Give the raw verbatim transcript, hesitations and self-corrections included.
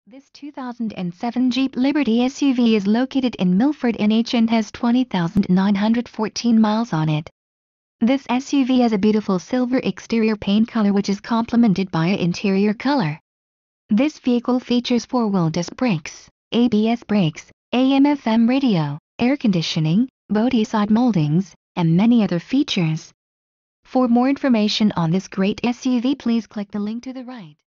This two thousand seven Jeep Liberty S U V is located in Milford, N H and has twenty thousand nine hundred fourteen miles on it. This S U V has a beautiful silver exterior paint color which is complemented by an interior color. This vehicle features four-wheel disc brakes, A B S brakes, A M F M radio, air conditioning, body side moldings, and many other features. For more information on this great S U V, please click the link to the right.